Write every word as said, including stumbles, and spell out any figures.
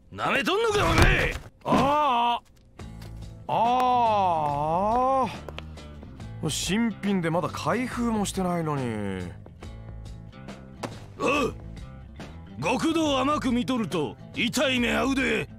なめとんのかおめえ。 ああああ、新品でまだ開封もしてないのに。 おう、極道甘く見とると痛い目合うで。